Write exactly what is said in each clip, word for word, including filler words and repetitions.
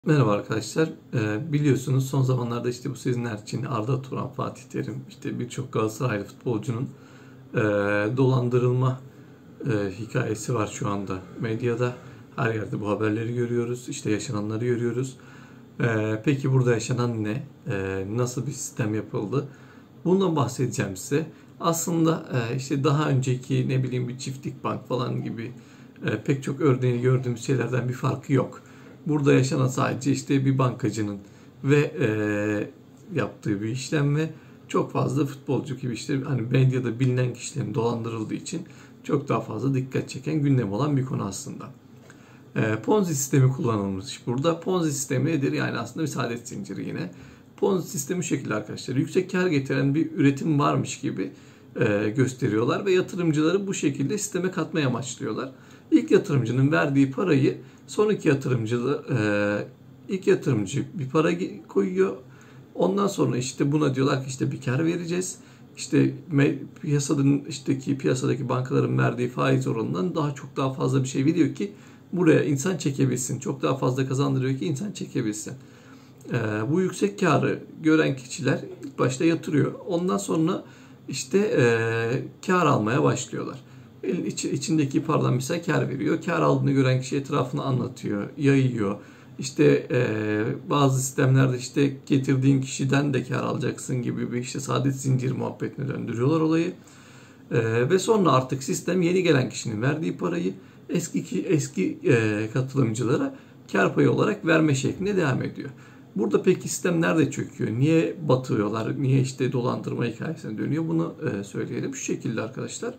Merhaba arkadaşlar. Ee, biliyorsunuz son zamanlarda işte bu sezinler için Arda Turan, Fatih Terim, işte birçok Galatasaraylı futbolcunun e, dolandırılma e, hikayesi var şu anda medyada. Her yerde bu haberleri görüyoruz, işte yaşananları görüyoruz. Ee, peki burada yaşanan ne? Ee, nasıl bir sistem yapıldı? Bundan bahsedeceğim size. Aslında e, işte daha önceki ne bileyim bir çiftlik bank falan gibi e, pek çok örneğini gördüğümüz şeylerden bir farkı yok. Burada yaşanan sadece işte bir bankacının ve e, yaptığı bir işlem ve çok fazla futbolcu gibi işte hani medyada bilinen kişilerin dolandırıldığı için çok daha fazla dikkat çeken gündem olan bir konu aslında. E, Ponzi sistemi kullanılmış burada. Ponzi sistemi nedir? Yani aslında bir saadet zinciri yine. Ponzi sistemi şu şekilde arkadaşlar. Yüksek kar getiren bir üretim varmış gibi e, gösteriyorlar ve yatırımcıları bu şekilde sisteme katmaya amaçlıyorlar. İlk yatırımcının verdiği parayı sonraki yatırımcı e, ilk yatırımcı bir para koyuyor. Ondan sonra işte buna diyorlar ki işte bir kar vereceğiz. İşte piyasanın işteki piyasadaki bankaların verdiği faiz oranından daha çok daha fazla bir şey veriyor ki buraya insan çekebilsin. Çok daha fazla kazandırıyor ki insan çekebilsin. Ee, bu yüksek karı gören kişiler ilk başta yatırıyor. Ondan sonra işte e, kar almaya başlıyorlar. Elin içi, içindeki paradan mesela kar veriyor. Kar aldığını gören kişi etrafını anlatıyor, yayıyor. İşte e, bazı sistemlerde işte getirdiğin kişiden de kar alacaksın gibi bir işte saadet zinciri muhabbetine döndürüyorlar olayı. E, ve sonra artık sistem yeni gelen kişinin verdiği parayı eski eski e, katılımcılara kar payı olarak verme şeklinde devam ediyor. Burada peki sistem nerede çöküyor? Niye batıyorlar? Niye işte dolandırma hikayesine dönüyor? Bunu e, söyleyelim. Şu şekilde arkadaşlar.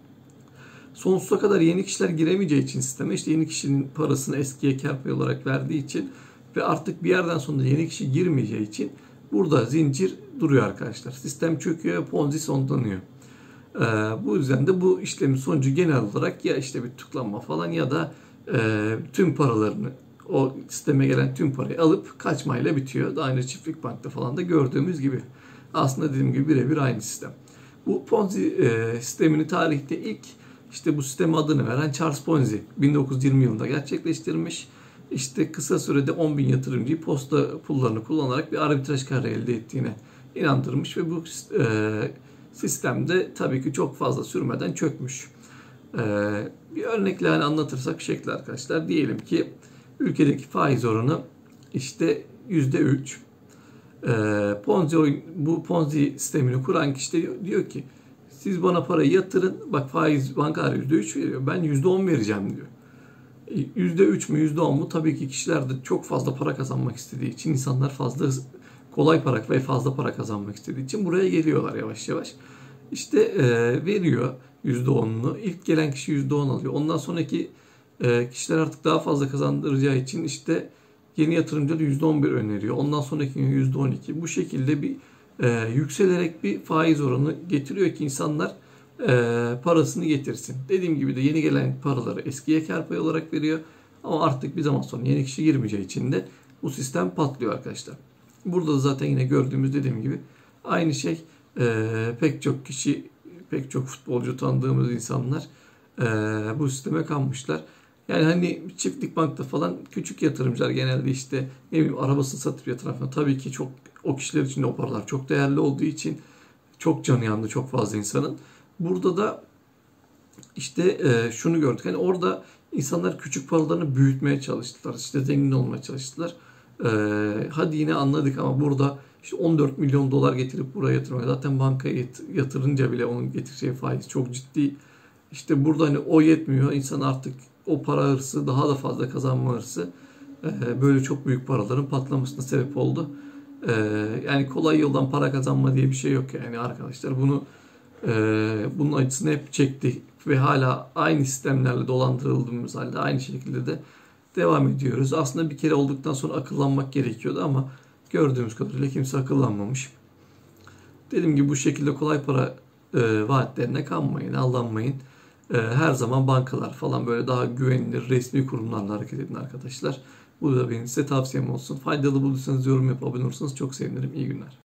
Sonsuza kadar yeni kişiler giremeyeceği için sisteme işte yeni kişinin parasını eskiye kar payı olarak verdiği için ve artık bir yerden sonra yeni kişi girmeyeceği için burada zincir duruyor arkadaşlar. Sistem çöküyor ve Ponzi sonlanıyor. Ee, bu yüzden de bu işlemin sonucu genel olarak ya işte bir tıklanma falan ya da e, tüm paralarını o sisteme gelen tüm parayı alıp kaçmayla bitiyor. Daha önce Çiftlik Bank'ta falan da gördüğümüz gibi. Aslında dediğim gibi birebir aynı sistem. Bu Ponzi e, sistemini tarihte ilk işte bu sisteme adını veren Charles Ponzi bin dokuz yüz yirmi yılında gerçekleştirmiş. İşte kısa sürede on bin yatırımcıyı posta pullarını kullanarak bir arbitraj karı elde ettiğine inandırmış ve bu e, sistemde tabii ki çok fazla sürmeden çökmüş. E, bir örnekle hani anlatırsak bir şekilde arkadaşlar diyelim ki ülkedeki faiz oranı işte yüzde üç. E, Ponzi bu Ponzi sistemini kuran kişi de diyor ki siz bana parayı yatırın. Bak faiz bankalar yüzde üç veriyor. Ben yüzde on vereceğim diyor. yüzde üç mü yüzde on mu? Tabii ki kişiler de çok fazla para kazanmak istediği için insanlar fazla kolay para ve fazla para kazanmak istediği için buraya geliyorlar yavaş yavaş. İşte e, veriyor yüzde onunu. İlk gelen kişi yüzde on alıyor. Ondan sonraki e, kişiler artık daha fazla kazandıracağı için işte yeni yatırımcılar yüzde on bir öneriyor. Ondan sonraki yüzde on iki. Bu şekilde bir e, yükselerek bir faiz oranı getiriyor ki insanlar e, parasını getirsin. Dediğim gibi de yeni gelen paraları eskiye kar payı olarak veriyor. Ama artık bir zaman sonra yeni kişi girmeyeceği için de bu sistem patlıyor arkadaşlar. Burada da zaten yine gördüğümüz dediğim gibi aynı şey e, pek çok kişi, pek çok futbolcu tanıdığımız insanlar e, bu sisteme kanmışlar. Yani hani Çiftlik Bank'ta falan küçük yatırımcılar genelde işte ne bileyim arabasını satıp yatıran falan tabii ki çok o kişiler için de o paralar çok değerli olduğu için çok canı yandı çok fazla insanın. Burada da işte e, şunu gördük. Hani orada insanlar küçük paralarını büyütmeye çalıştılar. İşte zengin olmaya çalıştılar. E, hadi yine anladık ama burada işte on dört milyon dolar getirip buraya yatırmak. Zaten bankaya yatırınca bile onun getireceği faiz çok ciddi. İşte burada hani o yetmiyor. İnsan artık o para hırsı daha da fazla kazanma hırsı e, böyle çok büyük paraların patlamasına sebep oldu. E, yani kolay yoldan para kazanma diye bir şey yok yani arkadaşlar. Bunu e, bunun acısını hep çektik ve hala aynı sistemlerle dolandırıldığımız halde aynı şekilde de devam ediyoruz. Aslında bir kere olduktan sonra akıllanmak gerekiyordu ama gördüğümüz kadarıyla kimse akıllanmamış. Dediğim gibi bu şekilde kolay para e, vaatlerine kanmayın, aldanmayın. E, her zaman bankalar falan böyle daha güvenilir resmi kurumlarla hareket edin arkadaşlar. Bu da benim size tavsiyem olsun. Faydalı bulduysanız yorum yapıp abone olursanız çok sevinirim. İyi günler.